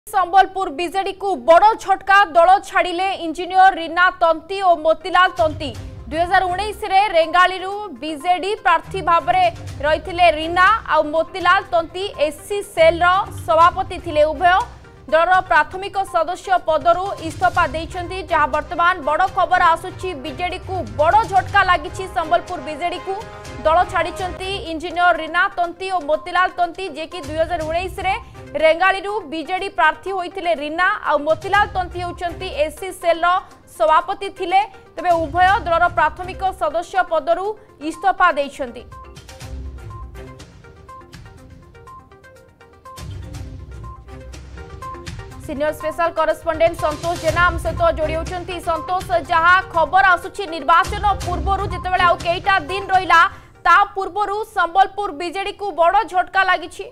Sambalpur BJD को बड़ झटका दल छाड़िले इंजीनियर रीना तंती और मोतीलाल तंती 2019 रे रेंगाली बीजेडी प्रार्थी भाव में रही रीना और मोतीलाल तंती एससी सेल सभापति थिले। उभय दलर प्राथमिक सदस्य पदरु इस्तीफा देइछंती। जहां वर्तमान बड़ खबर आसुची बीजेडी को बड़ झटका लगी। संबलपुर बीजेडी को दल छाड़ी इंजीनियर रीना तंती और मोतीलाल तंती जे कि 2019 रे रेंगाली बीजेडी प्रार्थी होइथिले। रीना और मोतीलाल तंती होउचंती एससी सेल सभापति थिले। तबे उभय दलर प्राथमिक सदस्य पदरु इस्तीफा देइछंती। Senior special correspondent Santosh Jena आम सहित जोड़ी होती। संतोष, जहाँ खबर आसुची निर्वाचन पूर्व जितेबाला आउ केईटा दिन रहिला ता पूर्व संबलपुर बीजेडी को बड़ झटका लगी।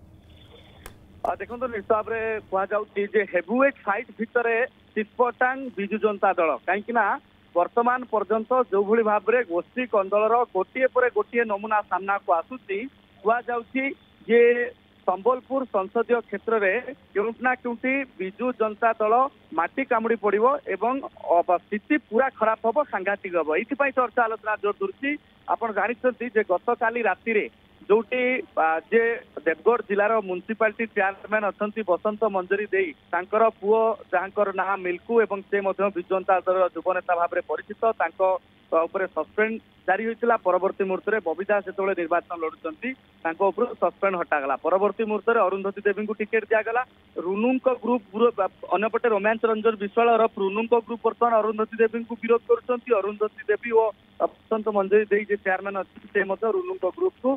देखो हिसाब से कहुचे हेवीवेट फाइट भितर टिटपटांग बिजु जनता दल कहीं वर्तमान पर्यंत जो भली भाव में गोष्ठी कंदलर गोटे पर गोटे नमूना सामना को आसूची कहुचे जे संबलपुर संसदीय क्षेत्र में क्योंना क्योंटी बिजु जनता दल माटी कामुड़ी पड़ो एवं स्थिति पूरा खराब हम सांघातिक हम ये चर्चा आलोचना जोर धुरी। आप जानते गत काली राति जोटी जे देवगढ़ जिलार म्युनिसिपालिटी चेयरमैन अच्छा बसंत मंजरी दे पुओ जहाँ ना मिल्कू एवं से बिजु जनता दल युव नेता भाव में परिचित सस्पेंड जारी होता। परवर्ती मुहूर्त में बबी दास जो निर्वाचन लड़ुंट सस्पेंड हटागला। परवर्ती मुहूर्त में अरुंधति देवी को टिकेट दिगला। रुनु ग्रुप अंपटे रोमांच रंजन विश्वाल रफ रुनु ग्रुप बर्तमान अरुंधति देवी को विरोध कर अरुंधति देवी और बसंत मंजरी दे चेयरमैन अच्छी से रुनु ग्रुप को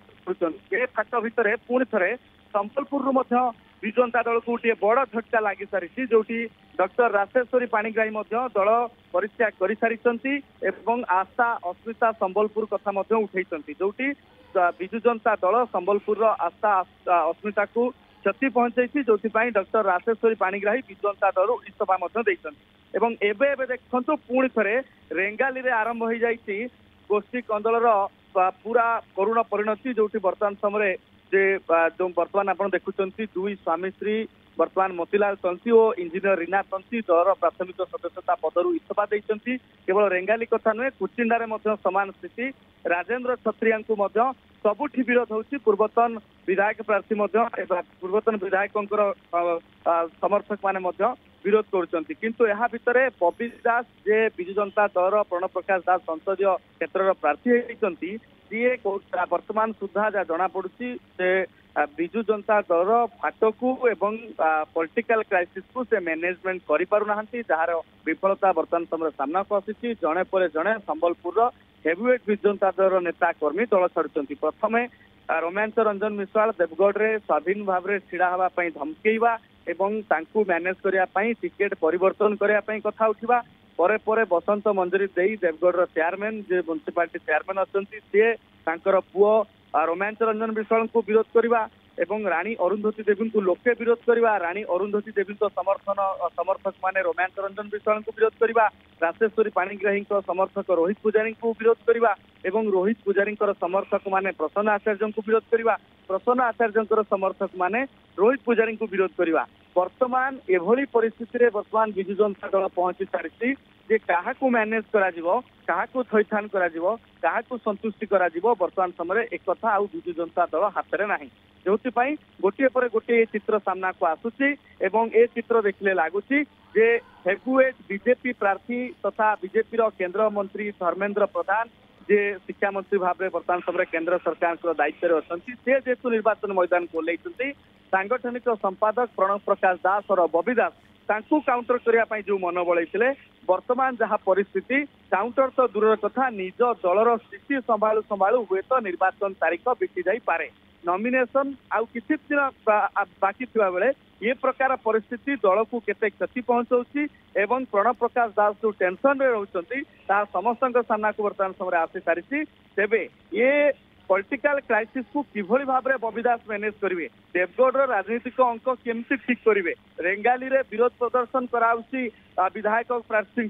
फाट भितर पुणी थे संबलपुर बिजु जनता दल को गोटे बड़ झटका लगी सारी जो डॉक्टर राजेश्वरी पाणिग्राही दल परित्याग कर सारी आशा अस्मिता संबलपुर कथा उठे जो बिजु जनता दल संबलपुर आशा अस्मिता को क्षति पहुंचाई जो डॉक्टर राजेश्वरी पाणिग्राही बिजु जनता दल इस्तीफा एवं देखु पुणी थे रेंगाली आरंभ हो जाती गोष्ठी कंदलर पूरा करुण परिणति जो वर्तमान समय जो वर्तमान आप देखुं दुई स्वामी स्त्री वर्तमान मोतीलाल तंती और इंजीनियर रीना तंती दलर प्राथमिक सदस्यता पदरु इस्तीफा देइछंती। केवल रेंगाली कथा नुहे कुचिंडारे समान स्थिति राजेंद्र छत्रिया सबुठी विरोध होची। पूर्वतन विधायक प्रार्थी पूर्वतन विधायकों समर्थक माने विरोध करुचंती किंतु यहाँ भितर बबी दास जे बिजु जनता दल प्रणव प्रकाश दास संसदीय क्षेत्र प्रार्थी होती सी वर्तमान सुधा जहाँ जना पड़ी बिजु जनता दल फाटकू एवं पॉलिटिकल क्राइसिस को से मैनेजमेंट करिपारुना जार विफलता वर्तमान समय सामना को आसी। जड़े पर जड़े संबलपुर हेवीवेट बिजु जनता दल नेता कर्मी दल छाड़ुंट। प्रथम रोमांच रंजन मिश्वाल देवगढ़ में स्वाधीन भाव में छिड़ा हाँवाई धमकेवा एवं तांकू मैनेज करने टिकेट परिवर्तन करने कथा उठा परे परे बसंत मंजरी दे देवगढ़ चेयरमैन जो म्युनिसिपालिटी चेयरमैन अच्छा सी पुओ रोमांच रंजन विश्वाल को विरोध करवा एवं रानी अरुंधति देवी को लोके विरोध करवा। रानी अरुंधति देवी समर्थक माने रोमांच रंजन विश्वाल को विरोध करवा। राजेश्वरी पाणिग्राही समर्थक रोहित पुजारी को विरोध करवा एवं रोहित पुजारी समर्थक माने प्रसन्न आचार्य को विरोध करवा। प्रसन्न आचार्य समर्थक माने रोहित पुजारी को विरोध करवा। वर्तमान एभली परिस्थिति रे वर्तमान बिजु जनता दल पहुंची सारी जे काहाकू मैनेज करा जिवो काहाकू थैथान करा जिवो काहाकू संतुष्टि करा जिवो वर्तमान समय एक कथा आउ बिजु जनता दल हाथ में नाही जो गोटे पर गोटे चित्र सामना को आसूची एवं ए चित्र देखले लागुची जे हेवीवेट बीजेपी प्रार्थी तथा बीजेपी केंद्र मंत्री धर्मेंद्र प्रधान जे शिक्षा मंत्री भाव में वर्तमान समय केंद्र सरकार दायित्व अच्छा से जेतु निर्वाचन मैदान को लेते सांगठनिक संपादक प्रणव प्रकाश दास और बबी दास तांकू काउंटर करने जो मन बलैते वर्तमान जहाँ परिस्थिति काउंटर तो दूर कथा निज दलर स्थिति संभालू संभालू हुए तो निर्वाचन तारीख बीती जाई पारे। नॉमिनेशन आउ किसी दिन बाकी थिबा बेले ये प्रकार परिस्थिति दल को केते क्षति पहुंचाउछि एवं प्रणव प्रकाश दास जो टेंशन में रहउछंती ता समस्त सामना को वर्तमान समय आसी सारिछि। तेबे ये पॉलिटिकल क्राइसिस को किभली भाव में बबी दास मैनेज करेंगे देवगढ़ राजनीतिक अंक केमती ठीक करेंगे रेंगाली रे विरोध प्रदर्शन कराउछि विधायक प्रार्थी को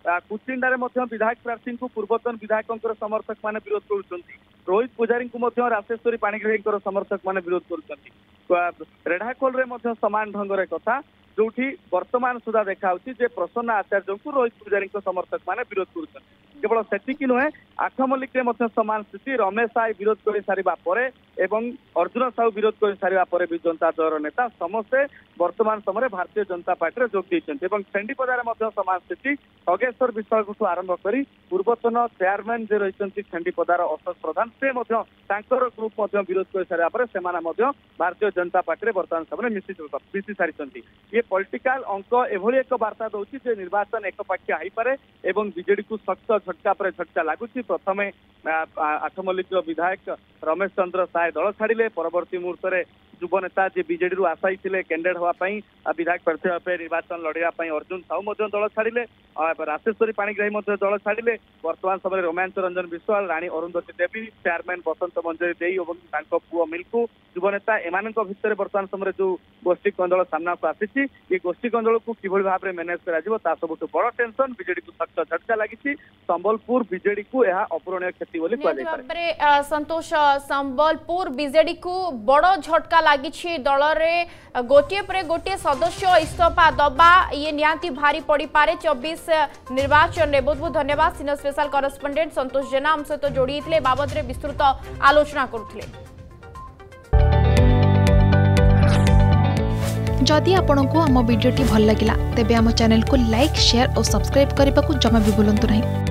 कुचिंडा विधायक प्रार्थी को पूर्वतन विधायकों समर्थक माने विरोध करुछंती रोहित पुजारी को राशेश्वरी पाणिग्राही समर्थक माने विरोध करुछंती रेढ़ाखोल रे समान ढंग कथा जो वर्तमान सुधा देखा प्रसन्न आचार्य को रोहित पुजारी समर्थक माने विरोध कर केवल सेतिकी नुहे आठमल्लिक समान स्थिति रमेश साई विरोध कर सारिबा परे एवं अर्जुन साहू विरोध कर सारिबा परे भी जनता दल नेता समस्ते वर्तमान समय भारतीय जनता पार्टी रे जोग देइछन्ते एवं फेंडीपदार समान स्थिति खगेश्वर विश्वास आरंभ कर पूर्वतन चेयरमैन जे रही फेंडीपदार अशोक प्रधान से ग्रुप विरोध कर सारा पर से भारतीय जनता पार्टी वर्तमान समय मिसी सारी ये पॉलिटिकल अंक एभली एक वार्ता दौची जे निर्वाचन एकपाखिया हो पारे एवं बीजेडी को सख्त झटका पर झटका लगुच प्रथमे आठमल्लिक विधायक रमेश चंद्र साय दल छाड़े परवर्ती मुहूर्त में युव नेता जी बीजेडी आशायी थे कैंडिडेट होगापी विधायक प्रार्थी भाव निर्वाचन लड़ाई अर्जुन साहू दल छाड़े राशेश्वरी पाणिग्राही दल छाड़े वर्तमान समय रोमांच रंजन विश्वाल राणी अरुंधती देवी चेयरमैन बसंत मंजरी देई और पुओ मिल्कू युव नेता एमान भितर वर्तमान समय जो गोष्ठी कंदल सामना को आसी ये गोष्ठी कंदल को किभली भाव में मैनेज कर सबुठ बड़ टेंशन बीजेडी को सख्त झटका लगी संबलपुर बीजेडी को यह अपूरणीय क्षति बोली कह संतोष संबलपुर बीजेडी को बड़ झटका लगी दल में गोटे पर गोटे सदस्य इस्तीफा दबा ये निहांती भारी पड़ी पारे 24 निर्वाचन में। बहुत बहुत धन्यवाद senior special correspondent Santosh Jena हम सहित जोड़ी बाबद में विस्तृत आलोचना करुथिले। जदि आपंक आम भिडी भल लगा तेब आम चैनल को लाइक शेयर और सब्सक्राइब करने को जमा भी भूलु नहीं।